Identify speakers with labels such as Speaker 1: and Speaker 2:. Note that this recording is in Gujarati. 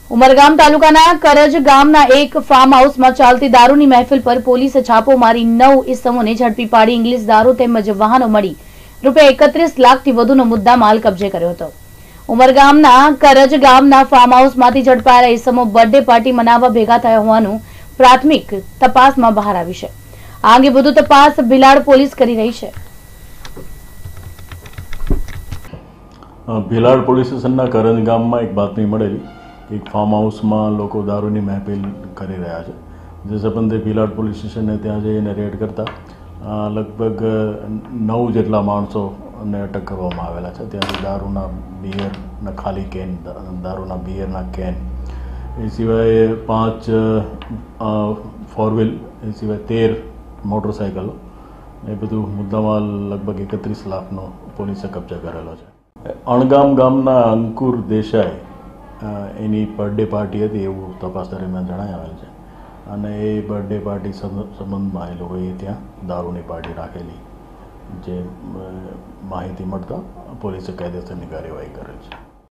Speaker 1: ઉમરગામ તાલુકાના કરજ ગામના એક ફાર્મ હાઉસમાં ચાલતી દારૂની મહેફિલ પર પોલીસે છાપો મારી 9 ઇસમોને ઝડપી પાડી ઇંગ્લિશ દારૂ તેમજ વાહનો મળી રૂપિયા 31 લાખથી વધુનો મુદ્દામાલ કબજે કર્યો હતો। ઉમરગામના કરજ ગામના ફાર્મ હાઉસમાંથી ઝડપાયેલા ઇસમો બર્થડે પાર્ટી મનાવવા ભેગા થયા હોવાનું પ્રાથમિક તપાસમાં બહાર આવ્યું છે। આ અંગે વધુ તપાસ ભીલાડ પોલીસ કરી રહી છે।
Speaker 2: ભીલાડ પોલીસ સ્ટેશનના કરંજ ગામમાં એક બાતમી મળેલી એક ફાર્મ હાઉસમાં લોકો દારૂની મહેફિલ કરી રહ્યા છે। જે સંબંધે ભીલાડ પોલીસ સ્ટેશને ત્યાં જઈને રેડ કરતા લગભગ 9 જેટલા માણસોને અટક કરવામાં આવેલા છે। ત્યાંથી દારૂના બિયરના ખાલી કેન, દારૂના બિયરના કેન, એ સિવાય 5 4 વ્હીલ, એ સિવાય 13 મોટરસાઇકલો, એ બધું મુદ્દામાલ લગભગ 31 લાખનો પોલીસે કબજે કરેલો છે। અણગામ ગામના અંકુર દેસાઈ એની બર્થડે પાર્ટી હતી એવું તપાસ દરમિયાન જણાઈ આવેલ છે અને એ બર્થડે પાર્ટી સંબંધમાં એ લોકોએ ત્યાં દારૂની પાર્ટી રાખેલી, જે માહિતી મળતા પોલીસે કાયદેસરની કાર્યવાહી કરેલ છે।